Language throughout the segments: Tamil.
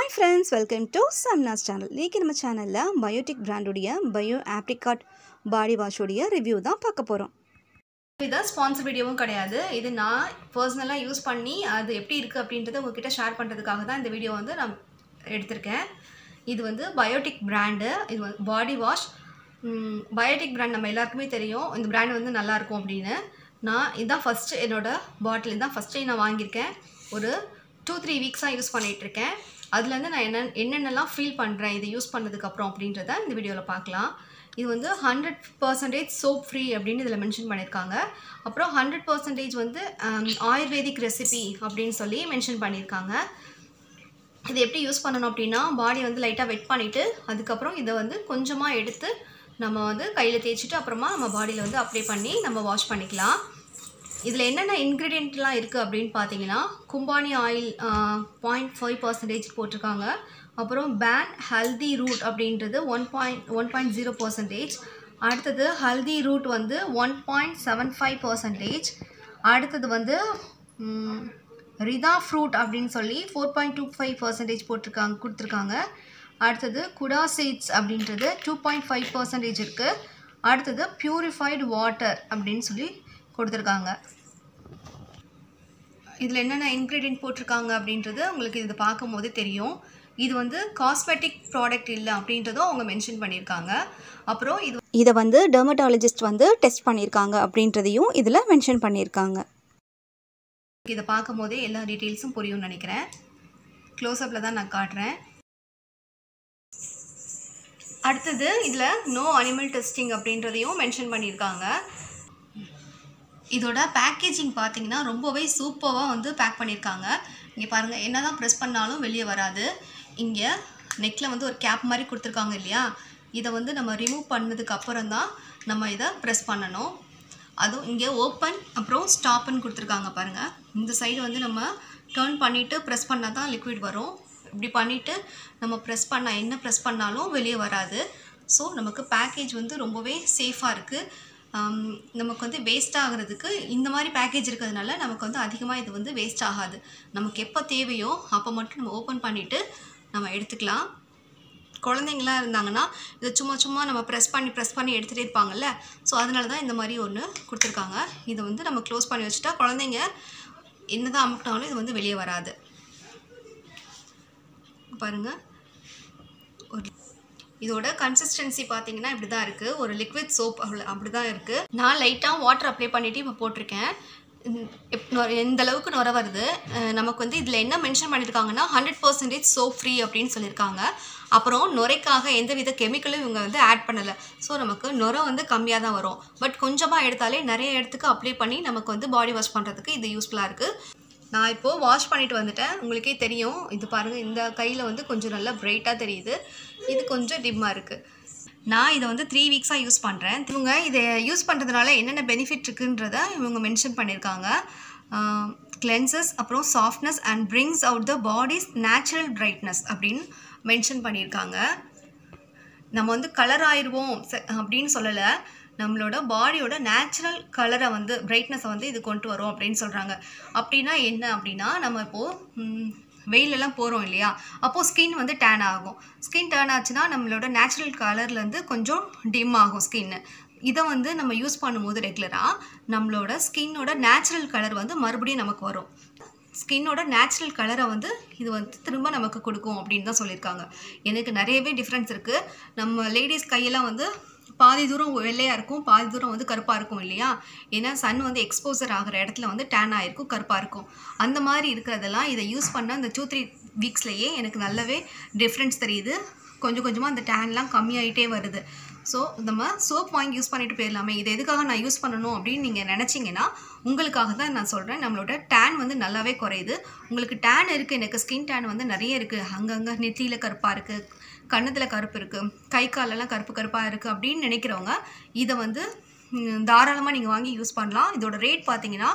Hi friends, welcome to Samna's channel. இன்னைக்கு நம்ம சேனல்ல பயோடிக் பிராண்டுடைய பயோ ஆப்ரிகாட் பாடி வாஷோடைய ரிவ்யூ தான் பார்க்க போறோம். இது ஸ்பான்சர் வீடியோவும் கிடையாது. இது நான் பர்சனலா யூஸ் பண்ணி அது எப்படி இருக்கு அப்படின்றத உங்ககிட்ட ஷேர் பண்றதுக்காக தான் இந்த வீடியோ வந்து நான் எடுத்திருக்கேன். இது வந்து பயோடிக் பிராண்டு. இது பாடி வாஷ். பயோடிக் பிராண்ட் நம்ம எல்லாருக்குமே தெரியும். இந்த பிராண்ட் வந்து நல்லா இருக்கும் அப்படின்னு. நான் இதான் ஃபர்ஸ்ட் என்னோட பாட்டில் இதான் ஃபர்ஸ்ட் டைம் நான் வாங்கியிருக்கேன். ஒரு 2-3 வீக்ஸாக யூஸ் பண்ணிட்டு இருக்கேன். அதுலேருந்து நான் என்னென்னலாம் ஃபீல் பண்ணுறேன் இதை யூஸ் பண்ணதுக்கப்புறம் அப்படின்றத இந்த வீடியோவில் பார்க்கலாம். இது வந்து 100% சோப் ஃப்ரீ அப்படின்னு இதில் மென்ஷன் பண்ணியிருக்காங்க. அப்புறம் 100% வந்து ஆயுர்வேதிக் ரெசிபி அப்படின்னு சொல்லி மென்ஷன் பண்ணியிருக்காங்க. இது எப்படி யூஸ் பண்ணணும் அப்படின்னா, பாடி வந்து லைட்டாக வெட் பண்ணிவிட்டு அதுக்கப்புறம் இதை வந்து கொஞ்சமாக எடுத்து நம்ம வந்து கையில் தேய்ச்சிட்டு அப்புறமா நம்ம பாடியில் வந்து அப்ளை பண்ணி நம்ம வாஷ் பண்ணிக்கலாம். இதில் என்னென்ன இன்க்ரீடியண்ட்லாம் இருக்குது அப்படின்னு பார்த்தீங்கன்னா, கும்பானி ஆயில் 0.5% போட்டிருக்காங்க. அப்புறம் பேன் ஹல்தி ரூட் அப்படின்றது 1.0%. அடுத்தது ஹல்தி ரூட் வந்து 1.75%. அடுத்தது வந்து ரிதா ஃப்ரூட் அப்படின்னு சொல்லி 4.25% கொடுத்துருக்காங்க. அடுத்தது குடா சீட்ஸ் அப்படின்றது 2.5% இருக்குது. அடுத்தது பியூரிஃபைடு வாட்டர் அப்படின்னு சொல்லி கொடுத்துருக்காங்க. இதில் என்னென்ன இன்க்ரீடியன்ட் போட்டிருக்காங்க அப்படின்றது உங்களுக்கு இது பார்க்கும் போது தெரியும். இது வந்து காஸ்மெட்டிக் ப்ராடக்ட் இல்லை அப்படின்றதும் அவங்க மென்ஷன் பண்ணியிருக்காங்க. அப்புறம் இதை வந்து டெர்மட்டாலஜிஸ்ட் வந்து டெஸ்ட் பண்ணியிருக்காங்க அப்படின்றதையும் இதில் மென்ஷன் பண்ணியிருக்காங்க. இதை பார்க்கும் போதே எல்லா டீட்டெயில்ஸும் புரியும்னு நினைக்கிறேன். க்ளோஸ்அப்பில் தான் நான் காட்டுறேன். அடுத்தது இதில் நோ அனிமல் டெஸ்டிங் அப்படின்றதையும் மென்ஷன் பண்ணியிருக்காங்க. இதோட பேக்கேஜிங் பார்த்தீங்கன்னா ரொம்பவே சூப்பராக வந்து பேக் பண்ணியிருக்காங்க. இங்கே பாருங்கள், என்ன தான் ப்ரெஸ் பண்ணாலும் வெளியே வராது. இங்கே நெக்கில் வந்து ஒரு கேப் மாதிரி கொடுத்துருக்காங்க இல்லையா, இதை வந்து நம்ம ரிமூவ் பண்ணதுக்கு அப்புறம் தான் நம்ம இதை ப்ரெஸ் பண்ணணும். அதுவும் இங்கே ஓப்பன் அப்புறம் ஸ்டாப்புன்னு கொடுத்துருக்காங்க பாருங்கள். இந்த சைடு வந்து நம்ம டர்ன் பண்ணிவிட்டு ப்ரெஸ் பண்ணால் தான் லிக்விட் வரும். இப்படி பண்ணிவிட்டு நம்ம ப்ரெஸ் என்ன ப்ரெஸ் பண்ணாலும் வெளியே வராது. ஸோ நமக்கு பேக்கேஜ் வந்து ரொம்பவே சேஃபாக இருக்குது. நமக்கு வந்து வேஸ்ட் ஆகிறதுக்கு இந்த மாதிரி பேக்கேஜ் இருக்கிறதுனால நமக்கு வந்து அதிகமாக இது வந்து வேஸ்ட் ஆகாது. நமக்கு எப்போ தேவையோ அப்போ மட்டும் நம்ம ஓப்பன் பண்ணிவிட்டு நம்ம எடுத்துக்கலாம். குழந்தைங்களாம் இருந்தாங்கன்னா இதை சும்மா நம்ம ப்ரெஸ் பண்ணி எடுத்துகிட்டே இருப்பாங்கல்ல. ஸோ அதனால தான் இந்த மாதிரி ஒன்று கொடுத்துருக்காங்க. இதை வந்து நம்ம க்ளோஸ் பண்ணி வச்சுட்டா குழந்தைங்க என்ன தான் அமுக்கினாலும் இது வந்து வெளியே வராது. பாருங்கள், இதோட கன்சிஸ்டன்சி பார்த்தீங்கன்னா இப்படி தான் இருக்குது. ஒரு லிக்விட் சோப் அப்படி தான் இருக்குது. நான் லைட்டாக வாட்டர் அப்ளை பண்ணிவிட்டு இப்போ போட்டிருக்கேன். எந்த அளவுக்கு நுர வருது. நமக்கு வந்து இதில் என்ன மென்ஷன் பண்ணியிருக்காங்கன்னா 100% சோப் ஃப்ரீ அப்படின்னு சொல்லியிருக்காங்க. அப்புறம் நுரைக்காக எந்தவித கெமிக்கலும் இவங்க வந்து ஆட் பண்ணலை. ஸோ நமக்கு நுர வந்து கம்மியாக தான் வரும். பட் கொஞ்சமாக எடுத்தாலே நிறைய இடத்துக்கு அப்ளை பண்ணி நமக்கு வந்து பாடி வாஷ் பண்ணுறதுக்கு இது யூஸ்ஃபுல்லாக இருக்குது. நான் இப்போது வாஷ் பண்ணிவிட்டு வந்துட்டேன். உங்களுக்கே தெரியும். இது பாருங்கள், இந்த கையில் வந்து கொஞ்சம் நல்லா பிரைட்டாக தெரியுது. இது கொஞ்சம் டிம்மாக இருக்குது. நான் இதை வந்து 3 வீக்ஸாக யூஸ் பண்ணுறேன். இவங்க இதை யூஸ் பண்ணுறதுனால என்னென்ன பெனிஃபிட் இருக்குன்றதை இவங்க மென்ஷன் பண்ணியிருக்காங்க. கிளென்சஸ், அப்புறம் softness and brings out the body's natural brightness அப்படின்னு மென்ஷன் பண்ணியிருக்காங்க. நம்ம வந்து கலர் ஆயிடுவோம் அப்படின்னு சொல்லலை. நம்மளோட பாடியோட நேச்சுரல் கலரை வந்து பிரைட்னஸை வந்து இது கொண்டு வரும் அப்படின்னு சொல்கிறாங்க. அப்படின்னா என்ன அப்படின்னா, நம்ம இப்போது வெயிலெல்லாம் போகிறோம் இல்லையா, அப்போது ஸ்கின் வந்து டேன் ஆகும். ஸ்கின் டேன் ஆச்சுன்னா நம்மளோட நேச்சுரல் கலர்லேருந்து கொஞ்சம் டிம் ஆகும் ஸ்கின்னு. இதை வந்து நம்ம யூஸ் பண்ணும்போது ரெகுலராக நம்மளோட ஸ்கின்னோட நேச்சுரல் கலர் வந்து மறுபடியும் நமக்கு வரும். ஸ்கின்னோட நேச்சுரல் கலரை வந்து இது வந்து திரும்ப நமக்கு கொடுக்கும் அப்படின்னு தான் சொல்லியிருக்காங்க. எனக்கு நிறையவே டிஃப்ரென்ஸ் இருக்குது. நம்ம லேடிஸ் கையெல்லாம் வந்து பாதி தூரம் வெள்ளையாக இருக்கும், பாதி தூரம் வந்து கருப்பாக இருக்கும் இல்லையா. ஏன்னா சன் வந்து எக்ஸ்போசர் ஆகிற இடத்துல வந்து டேன் ஆகிருக்கும், கருப்பாக இருக்கும். அந்த மாதிரி இருக்கிறதெல்லாம் இதை யூஸ் பண்ண அந்த 2-3 வீக்ஸ்லேயே எனக்கு நல்லாவே டிஃப்ரென்ஸ் தெரியுது. கொஞ்சம் கொஞ்சமாக அந்த டேன்லாம் கம்மியாகிட்டே வருது. ஸோ நம்ம சோப் வாங்கி யூஸ் பண்ணிட்டு போயிடலாமே, இதை எதுக்காக நான் யூஸ் பண்ணணும் அப்படின்னு நீங்கள் நினச்சிங்கன்னா உங்களுக்காக தான் நான் சொல்கிறேன். நம்மளோட டேன் வந்து நல்லாவே குறையுது. உங்களுக்கு டேன் இருக்குது, எனக்கு ஸ்கின் டேன் வந்து நிறைய இருக்குது. அங்கங்கே நெத்தியில் கருப்பாக இருக்குது, கண்ணத்தில் கருப்பு இருக்குது, கை காலெல்லாம் கருப்பாக இருக்குது அப்படின்னு நினைக்கிறவங்க இதை வந்து தாராளமாக நீங்கள் வாங்கி யூஸ் பண்ணலாம். இதோட ரேட் பார்த்தீங்கன்னா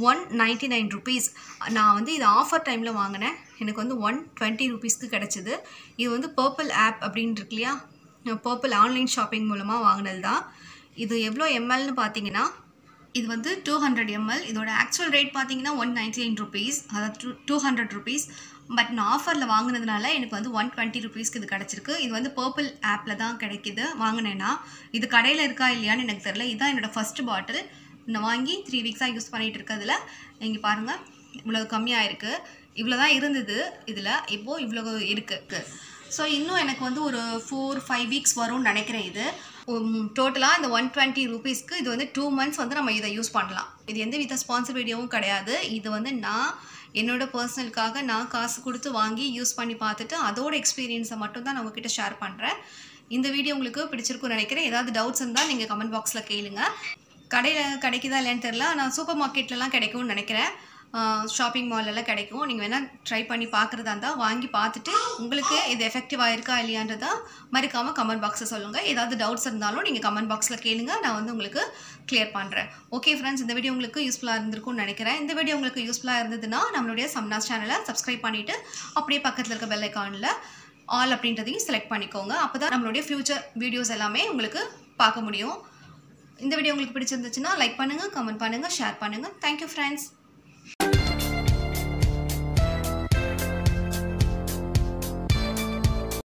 199 rupees. நான் வந்து இது ஆஃபர் டைமில் வாங்கினேன். எனக்கு வந்து 120 rupeesக்கு கிடச்சிது. இது வந்து பர்பிள் ஆப் அப்படின்னு இருக்கு இல்லையா, பர்பிள் ஆன்லைன் ஷாப்பிங் மூலமாக வாங்கினது தான். இது எவ்வளோ எம்எல்னு பார்த்தீங்கன்னா, இது வந்து 200 ml. இதோட ஆக்சுவல் ரேட் பார்த்தீங்கன்னா 199 rupees, அதாவது 200 rupees. பட் நான் ஆஃபரில் வாங்கினதுனால எனக்கு வந்து 120 ருபீஸ்க்கு இது கிடச்சிருக்கு. இது வந்து பர்பிள் ஆப்பில் தான் கிடைக்கிது. வாங்கினேன்னா இது கடையில் இருக்கா இல்லையான்னு எனக்கு தெரியல. இதுதான் என்னோடய ஃபஸ்ட்டு பாட்டில். நான் வாங்கி 3 வீக்ஸாக யூஸ் பண்ணிகிட்டு இருக்கிறதுல இங்கே பாருங்கள் இவ்வளோ கம்மியாக இருக்குது. இவ்வளோ தான் இருந்தது இதில், இப்போது இவ்வளோ இருக்குது. ஸோ இன்னும் எனக்கு வந்து ஒரு 4-5 வீக்ஸ் வரும்னு நினைக்கிறேன். இது டோட்டலாக இந்த 120 ருபீஸ்க்கு இது வந்து 2 months வந்து நம்ம இதை யூஸ் பண்ணலாம். இது எந்த வித ஸ்பான்சர் வீடியோவும் கிடையாது. இது வந்து நான் என்னோட பர்சனலுக்காக நான் காசு கொடுத்து வாங்கி யூஸ் பண்ணி பார்த்துட்டு அதோட எக்ஸ்பீரியன்ஸை மட்டும் தான் நான் உங்ககிட்ட ஷேர் பண்ணுறேன். இந்த வீடியோ உங்களுக்கு பிடிச்சிருக்குன்னு நினைக்கிறேன். ஏதாவது டவுட்ஸ் இருந்தால் நீங்கள் கமெண்ட் பாக்ஸில் கேளுங்க. கடையில் கிடைக்குதா இல்லைன்னு தெரில, நான் சூப்பர் மார்க்கெட்லலாம் கிடைக்கும்னு நினைக்கிறேன். ஷாப்பிங் மாலெல்லாம் கிடைக்கும். நீங்கள் வேணால் ட்ரை பண்ணி பார்க்குறதா இருந்தால் வாங்கி பார்த்துட்டு உங்களுக்கு இது எஃபெக்டிவாக இருக்கா இல்லையான்றதா மறக்காமல் கமெண்ட் பாக்ஸில் சொல்லுங்கள். ஏதாவது டவுட்ஸ் இருந்தாலும் நீங்கள் கமெண்ட் பாக்ஸில் கேளுங்க, நான் வந்து உங்களுக்கு கிளியர் பண்ணுறேன். ஓகே ஃப்ரெண்ட்ஸ், இந்த வீடியோ உங்களுக்கு யூஸ்ஃபுல்லாக இருந்திருக்கும்னு நினைக்கிறேன். இந்த வீடியோ உங்களுக்கு யூஸ்ஃபுல்லாக இருந்ததுன்னா நம்மளுடைய சம்னாஸ் சேனலை சப்ஸ்கிரைப் பண்ணிவிட்டு அப்படியே பக்கத்தில் இருக்க பெல் ஐக்கானில் ஆல் அப்படின்றதையும் செலக்ட் பண்ணிக்கோங்க. அப்போ தான் நம்மளுடைய ஃப்யூச்சர் வீடியோஸ் எல்லாமே உங்களுக்கு பார்க்க முடியும். இந்த வீடியோ உங்களுக்கு பிடிச்சிருந்துச்சுன்னா லைக் பண்ணுங்கள், கமெண்ட் பண்ணுங்கள், ஷேர் பண்ணுங்கள். Thank you friends.